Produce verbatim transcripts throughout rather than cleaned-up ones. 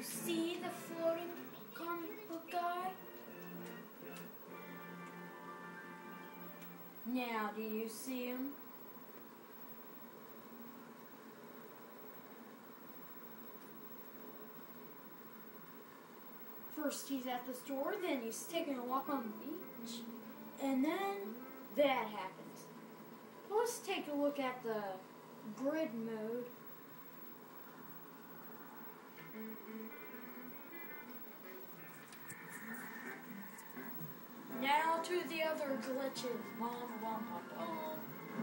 see the floating comic book guy? Now, do you see him? First he's at the store, then he's taking a walk on the beach, and then that happens. Let's take a look at the grid mode. Now to the other glitches. Bum, bum, bum, bum.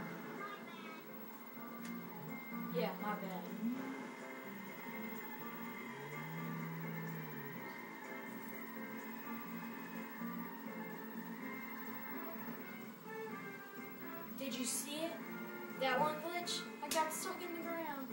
Yeah, my bad. Did you see it? That one glitch? I got stuck in the ground.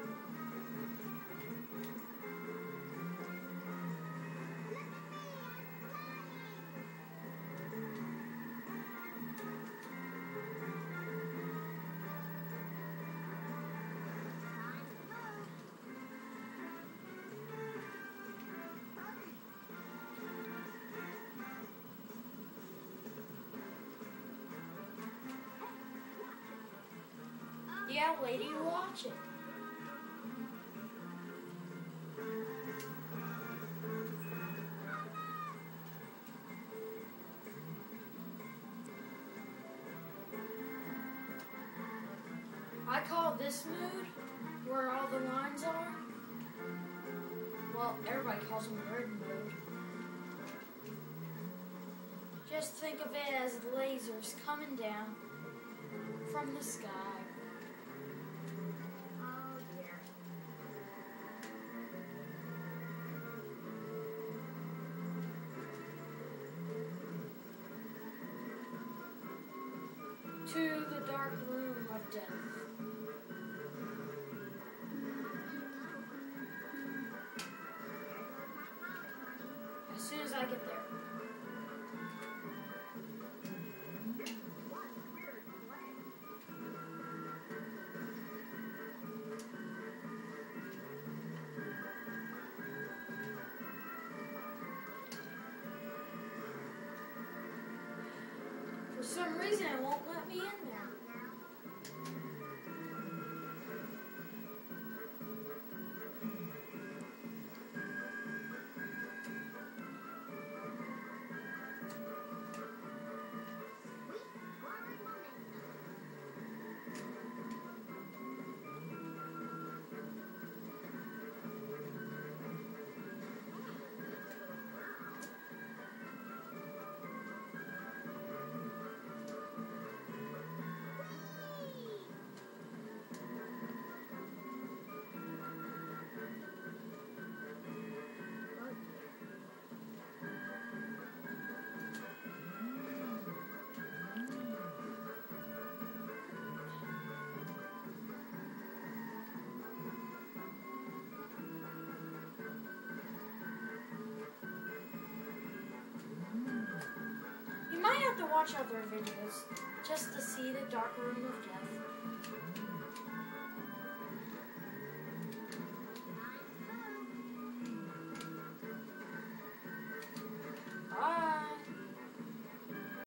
Yeah, lady, watch it. I call this mood where all the lines are. Well, everybody calls them grid mode. Just think of it as lasers coming down from the sky. To the dark room of death. As soon as I get there. For some reason, it won't let me in there. You might have to watch other videos just to see the dark room of death.